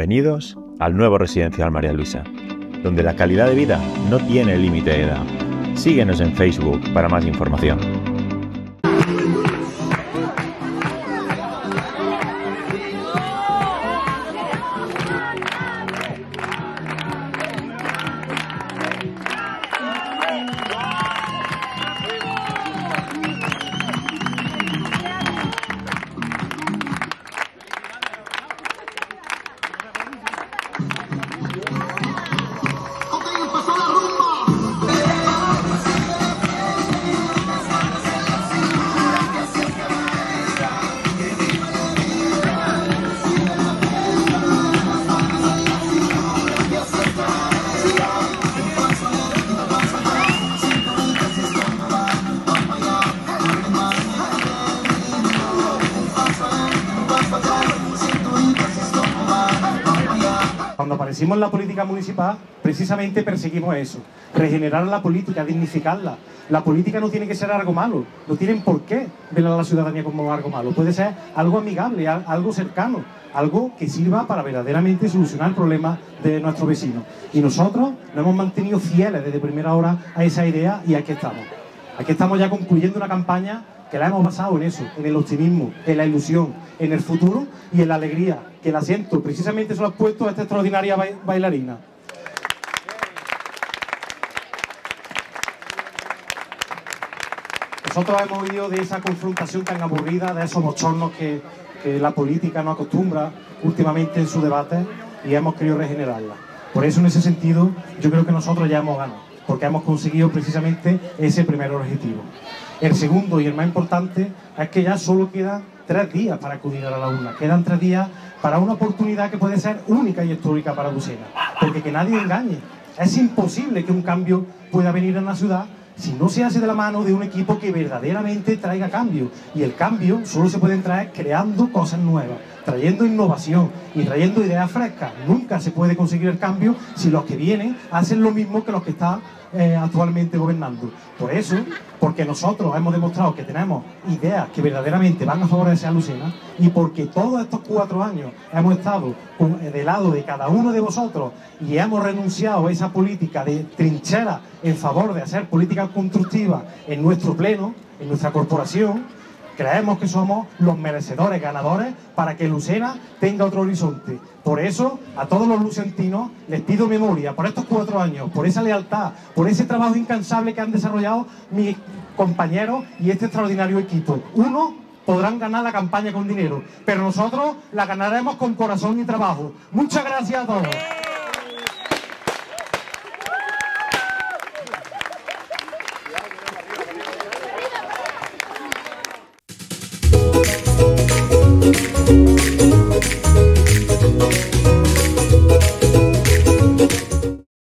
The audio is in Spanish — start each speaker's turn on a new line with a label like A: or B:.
A: Bienvenidos al nuevo Residencial María Luisa, donde la calidad de vida no tiene límite de edad. Síguenos en Facebook para más información.
B: Cuando aparecimos en la política municipal, precisamente perseguimos eso, regenerar la política, dignificarla. La política no tiene que ser algo malo, no tienen por qué ver a la ciudadanía como algo malo. Puede ser algo amigable, algo cercano, algo que sirva para verdaderamente solucionar problemas de nuestros vecinos. Y nosotros nos hemos mantenido fieles desde primera hora a esa idea y aquí estamos. Aquí estamos ya concluyendo una campaña que la hemos basado en eso, en el optimismo, en la ilusión, en el futuro y en la alegría, que el asiento precisamente se lo ha puesto a esta extraordinaria bailarina. Nosotros hemos huido de esa confrontación tan aburrida, de esos bochornos que la política no acostumbra últimamente en su debate y hemos querido regenerarla. Por eso, en ese sentido, yo creo que nosotros ya hemos ganado, porque hemos conseguido precisamente ese primer objetivo. El segundo y el más importante es que ya solo quedan 3 días para acudir a la urna. Quedan 3 días para una oportunidad que puede ser única y histórica para Lucena. Porque que nadie engañe. Es imposible que un cambio pueda venir en la ciudad si no se hace de la mano de un equipo que verdaderamente traiga cambio. Y el cambio solo se puede traer creando cosas nuevas, trayendo innovación y trayendo ideas frescas. Nunca se puede conseguir el cambio si los que vienen hacen lo mismo que los que están actualmente gobernando. Por eso, porque nosotros hemos demostrado que tenemos ideas que verdaderamente van a favorecer a Lucena y porque todos estos 4 años hemos estado del lado de cada uno de vosotros y hemos renunciado a esa política de trinchera en favor de hacer política constructiva en nuestro pleno, en nuestra corporación, creemos que somos los merecedores, ganadores, para que Lucena tenga otro horizonte. Por eso, a todos los lucentinos les pido memoria por estos 4 años, por esa lealtad, por ese trabajo incansable que han desarrollado mis compañeros y este extraordinario equipo. Uno podrán ganar la campaña con dinero, pero nosotros la ganaremos con corazón y trabajo. Muchas gracias a todos.